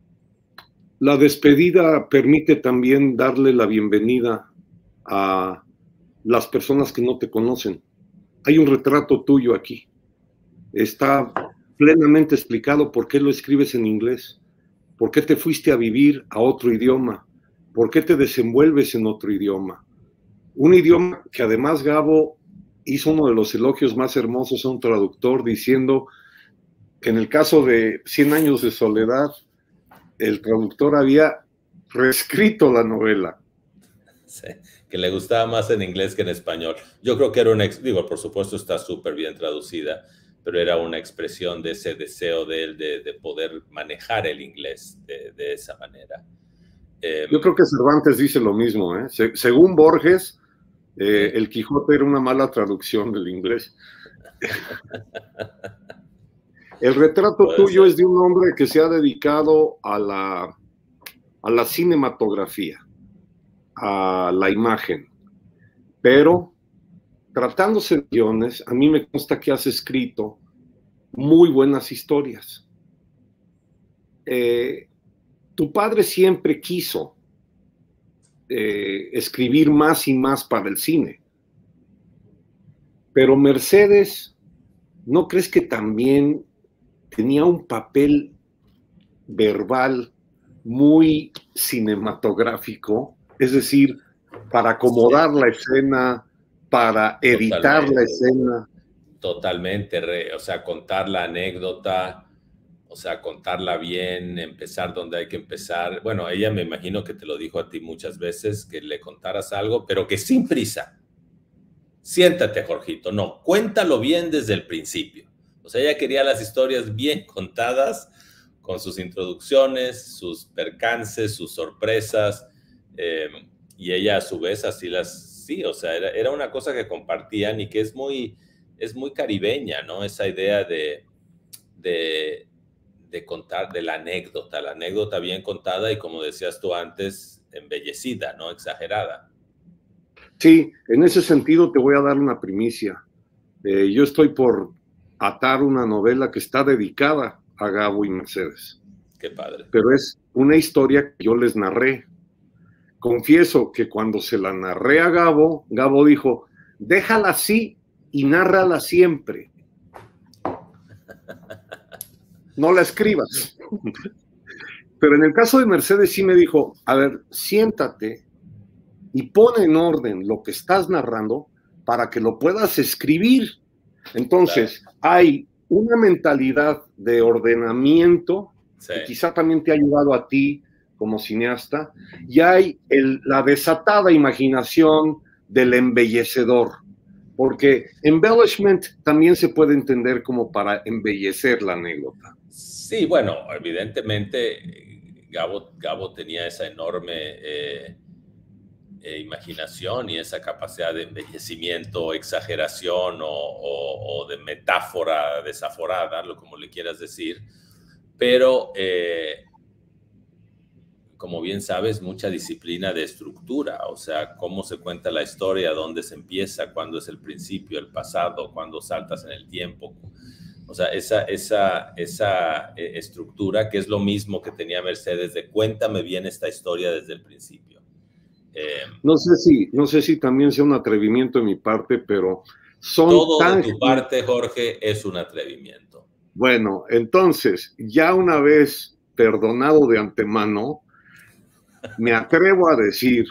La despedida permite también darle la bienvenida a las personas que no te conocen. Hay un retrato tuyo aquí. Está plenamente explicado por qué lo escribes en inglés, por qué te fuiste a vivir a otro idioma, por qué te desenvuelves en otro idioma. Un idioma que además Gabo hizo uno de los elogios más hermosos a un traductor, diciendo que en el caso de Cien años de soledad, el traductor había reescrito la novela. Sí, que le gustaba más en inglés que en español. Yo creo que era una, digo, por supuesto está súper bien traducida, pero era una expresión de ese deseo de él de, de poder manejar el inglés de, de esa manera. Eh, Yo creo que Cervantes dice lo mismo, ¿eh? Se, según Borges, eh, el Quijote era una mala traducción del inglés. El retrato tuyo ser. es de un hombre que se ha dedicado a la, a la cinematografía, a la imagen, pero tratándose de guiones, a mí me consta que has escrito muy buenas historias. Eh, tu padre siempre quiso eh, escribir más y más para el cine, pero Mercedes, ¿no crees que también tenía un papel verbal muy cinematográfico? Es decir, para acomodar sí. la escena, para editar Totalmente. la escena. Totalmente, re, o sea, contar la anécdota, o sea, contarla bien, empezar donde hay que empezar. Bueno, ella me imagino que te lo dijo a ti muchas veces, que le contaras algo, pero que sin prisa. Siéntate, Jorgito, no, cuéntalo bien desde el principio. O sea, ella quería las historias bien contadas, con sus introducciones, sus percances, sus sorpresas, eh, y ella a su vez así las, sí, o sea, era, era una cosa que compartían y que es muy, es muy caribeña, ¿no? Esa idea de, de, de contar, de la anécdota, la anécdota bien contada y, como decías tú antes, embellecida, ¿no? Exagerada. Sí, en ese sentido te voy a dar una primicia. Eh, yo estoy por atar una novela que está dedicada a Gabo y Mercedes. Qué padre. Pero es una historia que yo les narré. Confieso que cuando se la narré a Gabo, Gabo dijo, déjala así y nárrala siempre. No la escribas. Pero en el caso de Mercedes sí me dijo, a ver, siéntate y pon en orden lo que estás narrando para que lo puedas escribir. Entonces, claro, hay una mentalidad de ordenamiento, sí, que quizá también te ha ayudado a ti como cineasta, y hay el, la desatada imaginación del embellecedor, porque embellishment también se puede entender como para embellecer la anécdota. Sí, bueno, evidentemente Gabo, Gabo tenía esa enorme eh, eh, imaginación y esa capacidad de embellecimiento, exageración o, o, o de metáfora desaforada, lo como le quieras decir, pero eh, como bien sabes, mucha disciplina de estructura, o sea, cómo se cuenta la historia, dónde se empieza, cuándo es el principio, el pasado, cuándo saltas en el tiempo. O sea, esa, esa, esa estructura que es lo mismo que tenía Mercedes de cuéntame bien esta historia desde el principio. Eh, no sé si, no sé si también sea un atrevimiento de mi parte, pero son todo tan... de tu parte, Jorge, es un atrevimiento. Bueno, entonces, ya una vez perdonado de antemano, me atrevo a decir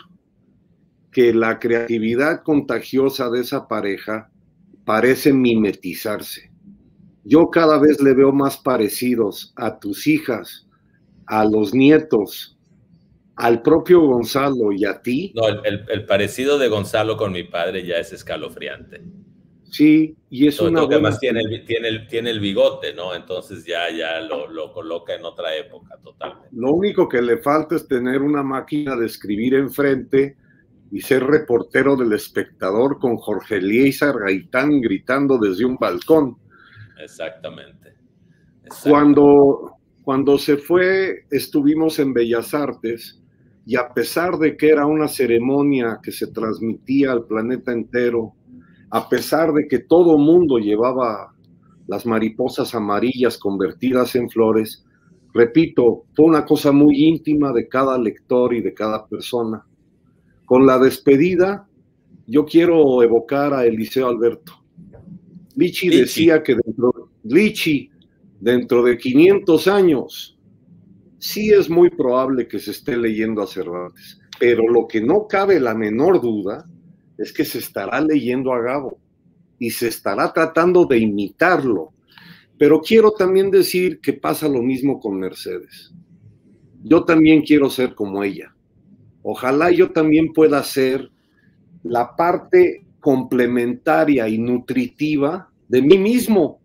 que la creatividad contagiosa de esa pareja parece mimetizarse. Yo cada vez le veo más parecidos a tus hijas, a los nietos, al propio Gonzalo y a ti. No, el, el, el parecido de Gonzalo con mi padre ya es escalofriante. Sí, y es Sobre una todo que buena... además tiene el, tiene, el, tiene el bigote, ¿no? Entonces ya, ya lo, lo coloca en otra época totalmente. Lo único que le falta es tener una máquina de escribir enfrente y ser reportero del Espectador con Jorge Eliezer Gaitán gritando desde un balcón. Exactamente. Exactamente. Cuando, cuando se fue, estuvimos en Bellas Artes y a pesar de que era una ceremonia que se transmitía al planeta entero, a pesar de que todo mundo llevaba las mariposas amarillas convertidas en flores, repito, fue una cosa muy íntima de cada lector y de cada persona. Con la despedida, yo quiero evocar a Eliseo Alberto. Lichi, Lichi. decía que dentro, Lichi, dentro de quinientos años, sí es muy probable que se esté leyendo a Cervantes, pero lo que no cabe la menor duda es que se estará leyendo a Gabo y se estará tratando de imitarlo. Pero quiero también decir que pasa lo mismo con Mercedes. Yo también quiero ser como ella. Ojalá yo también pueda ser la parte complementaria y nutritiva de mí mismo.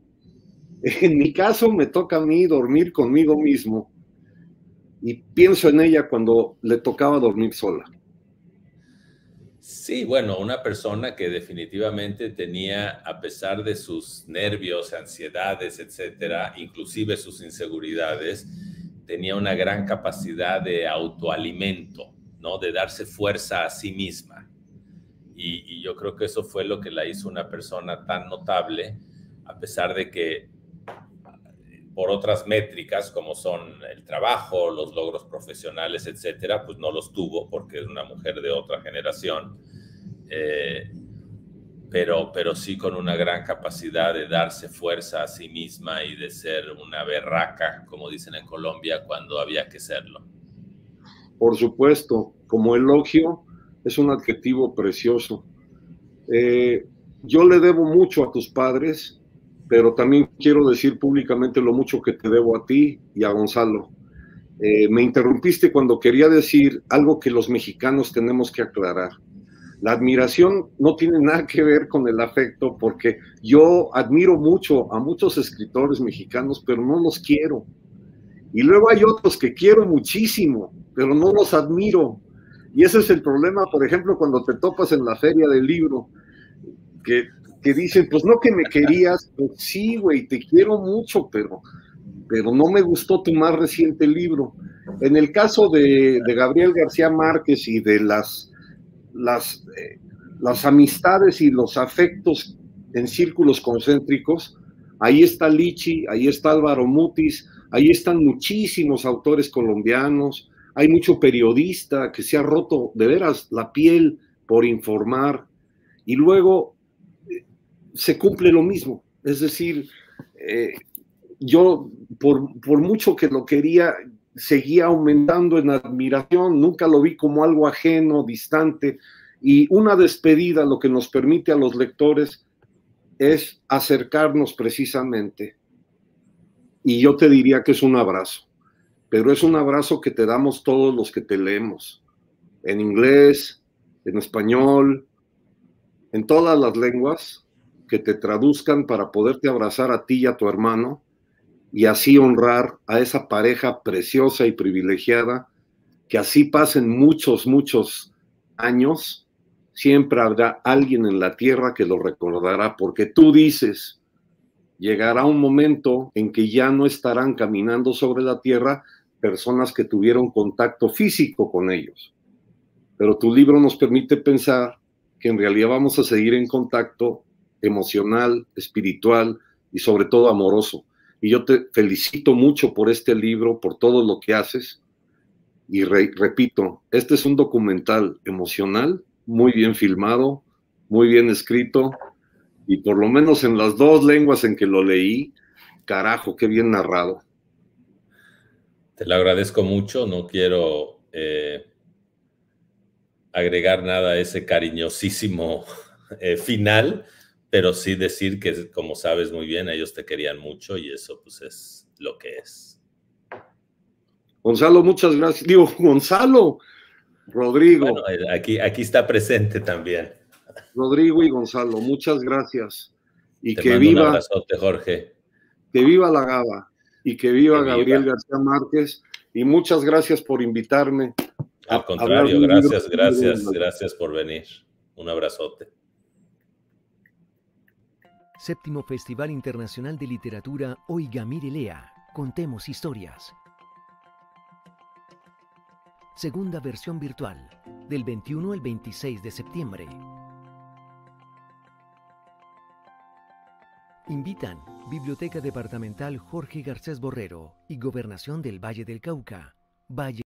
En mi caso me toca a mí dormir conmigo mismo y pienso en ella cuando le tocaba dormir sola. Sí, bueno, una persona que definitivamente tenía, a pesar de sus nervios, ansiedades, etcétera, inclusive sus inseguridades, tenía una gran capacidad de autoalimento, ¿no? De darse fuerza a sí misma. Y, y yo creo que eso fue lo que la hizo una persona tan notable, a pesar de que por otras métricas como son el trabajo, los logros profesionales, etcétera, pues no los tuvo porque es una mujer de otra generación, eh, pero, pero sí con una gran capacidad de darse fuerza a sí misma y de ser una berraca, como dicen en Colombia, cuando había que serlo. Por supuesto, como elogio, es un adjetivo precioso. Eh, yo le debo mucho a tus padres, pero también quiero decir públicamente lo mucho que te debo a ti y a Gonzalo. Eh, me interrumpiste cuando quería decir algo que los mexicanos tenemos que aclarar. La admiración no tiene nada que ver con el afecto, porque yo admiro mucho a muchos escritores mexicanos, pero no los quiero. Y luego hay otros que quiero muchísimo, pero no los admiro. Y ese es el problema, por ejemplo, cuando te topas en la feria del libro, que, que dicen, pues no que me querías, pues sí, güey, te quiero mucho, pero, pero no me gustó tu más reciente libro. En el caso de, de Gabriel García Márquez y de las, las, eh, las amistades y los afectos en círculos concéntricos, ahí está Lichi, ahí está Álvaro Mutis, ahí están muchísimos autores colombianos, hay mucho periodista que se ha roto de veras la piel por informar, y luego eh, se cumple lo mismo. Es decir, eh, yo por, por mucho que lo quería, seguía aumentando en admiración, nunca lo vi como algo ajeno, distante, y una despedida lo que nos permite a los lectores es acercarnos precisamente. Y yo te diría que es un abrazo, pero es un abrazo que te damos todos los que te leemos, en inglés, en español, en todas las lenguas, que te traduzcan para poderte abrazar a ti y a tu hermano, y así honrar a esa pareja preciosa y privilegiada, que así pasen muchos, muchos años, siempre habrá alguien en la tierra que lo recordará, porque tú dices, llegará un momento en que ya no estarán caminando sobre la tierra personas que tuvieron contacto físico con ellos. Pero tu libro nos permite pensar que en realidad vamos a seguir en contacto emocional, espiritual y sobre todo amoroso. Y yo te felicito mucho por este libro, por todo lo que haces. Y re, repito, este es un documental emocional, muy bien filmado, muy bien escrito, y por lo menos en las dos lenguas en que lo leí, carajo, qué bien narrado. Te lo agradezco mucho, no quiero eh, agregar nada a ese cariñosísimo eh, final, pero sí decir que, como sabes muy bien, ellos te querían mucho y eso pues es lo que es. Gonzalo, muchas gracias. Digo, Gonzalo, Rodrigo. Bueno, aquí, aquí está presente también. Rodrigo y Gonzalo, muchas gracias. Y Te que mando viva, un abrazote, Jorge. Que viva la Gaba y que viva, que Gabriel viva. García Márquez. Y muchas gracias por invitarme. Al contrario, gracias, gracias, gracias por venir. Un abrazote. Séptimo Festival Internacional de Literatura Oiga, Mire, Lea. Contemos historias. Segunda versión virtual, del veintiuno al veintiséis de septiembre. Invitan Biblioteca Departamental Jorge Garcés Borrero y Gobernación del Valle del Cauca. Valle